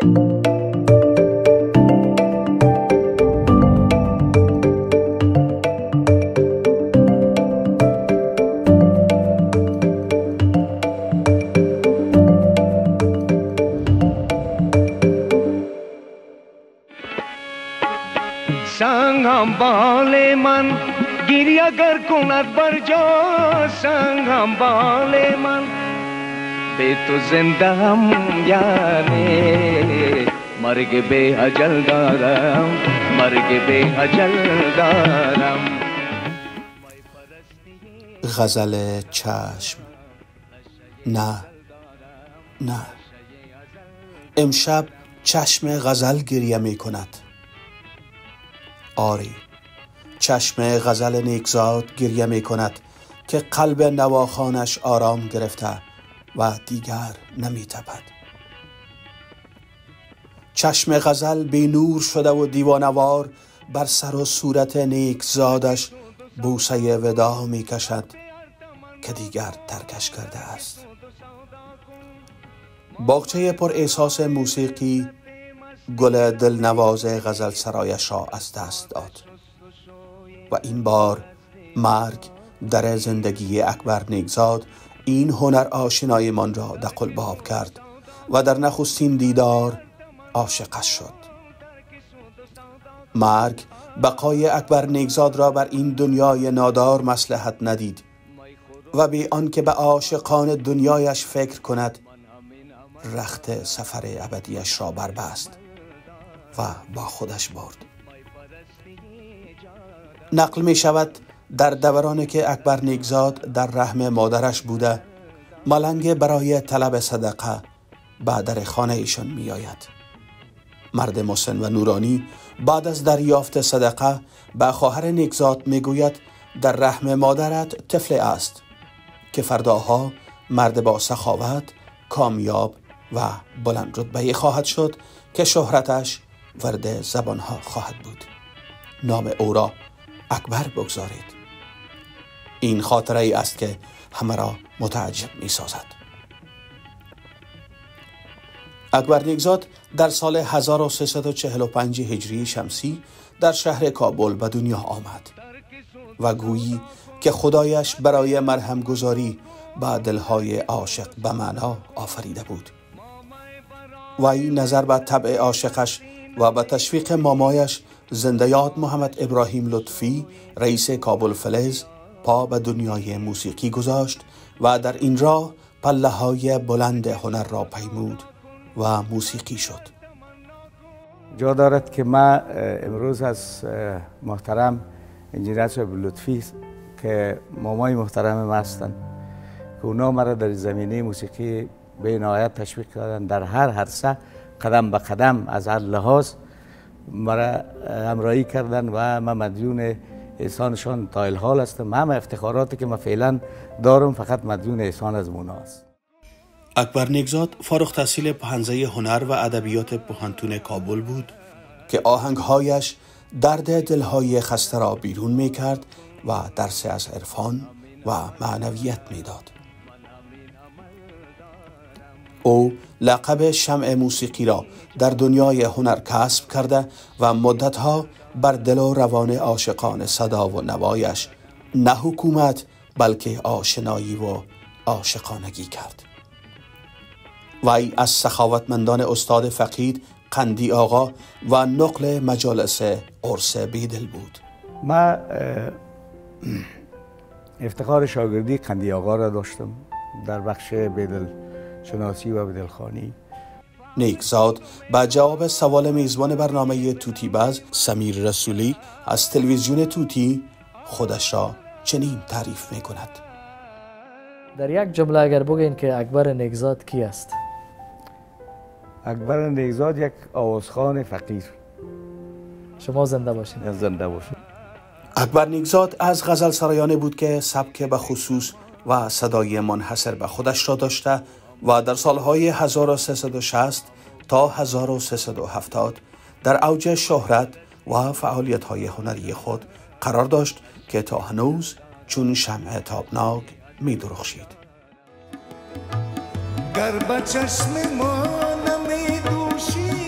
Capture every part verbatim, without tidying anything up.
संगम बाले मन गिरिया गर कुनत बरजो संगम बाले मन बे तो जिंदा हम याने मर्ग बे अजल दारम मर्ग बे अजल दारम. غزل چشم. نه نه امشب چشم غزل گریه می کند. آری چشم غزل نیکزاد گریه می کند که قلب نواخانش آرام گرفته و دیگر نمی تپد. چشم غزل بی نور شده و دیوانوار بر سر و صورت نیکزادش بوسه ودا می کشد که دیگر ترکش کرده است. باغچه پر احساس موسیقی گل دلنواز غزل سرایش را از دست داد و این بار مرگ در زندگی اکبر نیکزاد این هنر آشنای من را دقلباب کرد و در نخستین دیدار عاشقش شد. مرگ بقای اکبر نیکزاد را بر این دنیای نادار مصلحت ندید و بی آنکه به عاشقان دنیایش فکر کند رخت سفر ابدیش را بربست و با خودش برد. نقل می شود در دورانی که اکبر نیکزاد در رحم مادرش بوده ملنگ برای طلب صدقه به در خانه ایشان می آید. مرد مسن و نورانی بعد از دریافت صدقه به خواهر نیکزاد می گوید در رحم مادرت طفل است که فرداها مرد با سخاوت کامیاب و بلند رتبه خواهد شد که شهرتش ورد زبانها خواهد بود. نام او را اکبر بگذارید. این خاطره ای است که همه را متعجب می سازد. اکبر نیکزاد در سال هزار و سیصد و چهل و پنج هجری شمسی در شهر کابل به دنیا آمد و گویی که خدایش برای مرهم گذاری به دلهای عاشق به معنا آفریده بود. وی نظر به طبع عاشقش و به تشویق مامایش زنده یاد محمد ابراهیم لطفی رئیس کابل فلز پا به دنیای موسیقی گذاشت و در این راه پله های بلند هنر را پیمود و موسیقی شد. جا دارد که ما امروز از محترم انجینیر صاحب لطفی که مامای محترم ما هستند که اونا مرا در زمینه موسیقی به نهایت تشویق کردن، در هر عرصه قدم به قدم از هر لحاظ مرا همراهی کردن و من مدیون احسانشان تا الحال هستم. همه افتخاراتی که من فعلا دارم فقط مدیون احسان از مونا است. اکبر نیکزاد فارغ التحصیل پهنزه هنر و ادبیات پوهنتون کابل بود که آهنگهایش درد دلهای خسته را بیرون می کرد و درس از عرفان و معنویت می داد. او لقب شمع موسیقی را در دنیای هنر کسب کرده و مدتها بر دل و روان عاشقان صدا و نوایش نه حکومت بلکه آشنایی و عاشقانگی کرد. وی از سخاوتمندان استاد فقید قندی آقا و نقل مجالس عرس بیدل بود. ما افتخار شاگردی قندی آقا را داشتم در بخش بیدل شناسی و بیدلخوانی. نیکزاد با جواب سوال میزبان برنامه توتی باز سمیر رسولی از تلویزیون توتی خودش را چنین تعریف می کند. در یک جمله اگر بگین که اکبر نیکزاد کی است؟ اکبر نیکزاد یک آوازخوان فقیر. شما زنده باشید. زنده باشید. اکبر نیکزاد از غزل سرایانه بود که سبک به خصوص و صدای منحصر به خودش را داشته و در سالهای هزار و سیصد و شصت تا هزار و سیصد و هفتاد در اوج شهرت و فعالیت‌های هنری خود قرار داشت که تا هنوز چون شمع تابناک می درخشید. گر به چشم ما نمی دوشی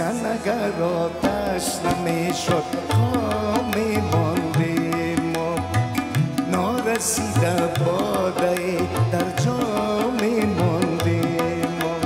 روشن اگر آتش نمیشد تا میماندیم ما نارسیده باده در جا میماندیم ما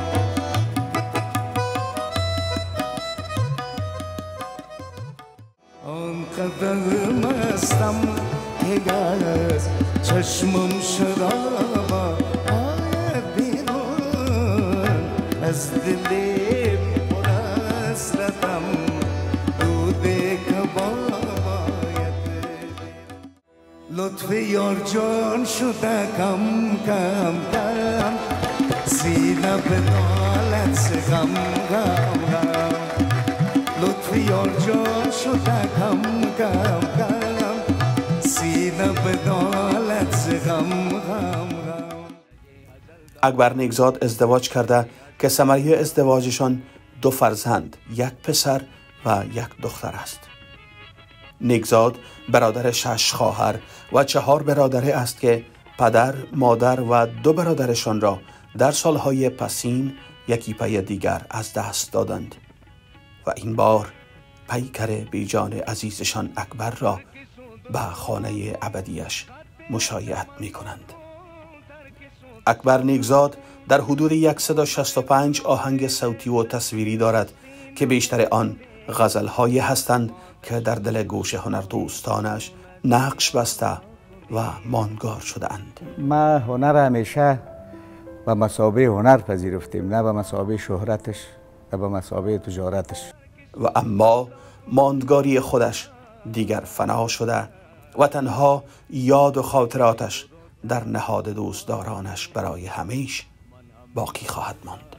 آنقدر مستم که از چشمم شراب آید بیرون از دلی پر حسرتم دود کباب آید لطف یار جان شده کم کم کم سینه به نالت غم غم غم لطف یار جان شده کم کم کم سینه به نالت غم غم غم اکبر نیکزاد ازدواج کرده که ثمره ازدواجشان دو فرزند، یک پسر و یک دختر است. نیکزاد برادر شش خواهر و چهار برادره است که پدر، مادر و دو برادرشان را در سالهای پسین یکی پی دیگر از دست دادند و این بار پیکر بیجان عزیزشان اکبر را به خانه ابدیش مشایعت می کنند. اکبر نیکزاد در حدود صد و شصت و پنج آهنگ صوتی و تصویری دارد که بیشتر آن غزل‌هایی هستند که در دل گوش هنردوستانش نقش بسته و ماندگار شده اند. ما هنر همیشه به مثابه هنر پذیرفتیم، نه به مثابه شهرتش و به مثابه تجارتش. و اما ماندگاری خودش دیگر فنا شده و تنها یاد و خاطراتش در نهاد دوستدارانش برای همیشه باقی خواهد ماند.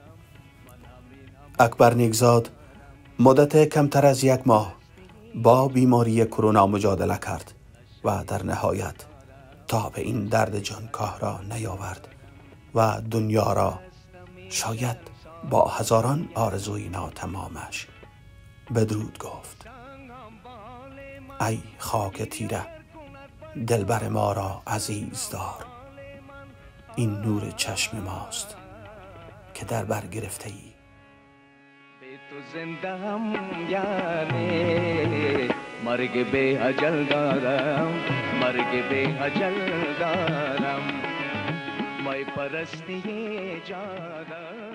اکبر نیکزاد مدت کمتر از یک ماه با بیماری کرونا مجادله کرد و در نهایت تا به این درد جانکاه را نیاورد و دنیا را شاید با هزاران آرزوی ناتمامش بدرود گفت. ای خاک تیره دلبر ما را عزیز دار، این نور چشم ماست که در بر گرفته ای. به تو زنده هم یعنی مرگ به اجل دارم، مرگ به اجل دارم، مای پرستی جانم.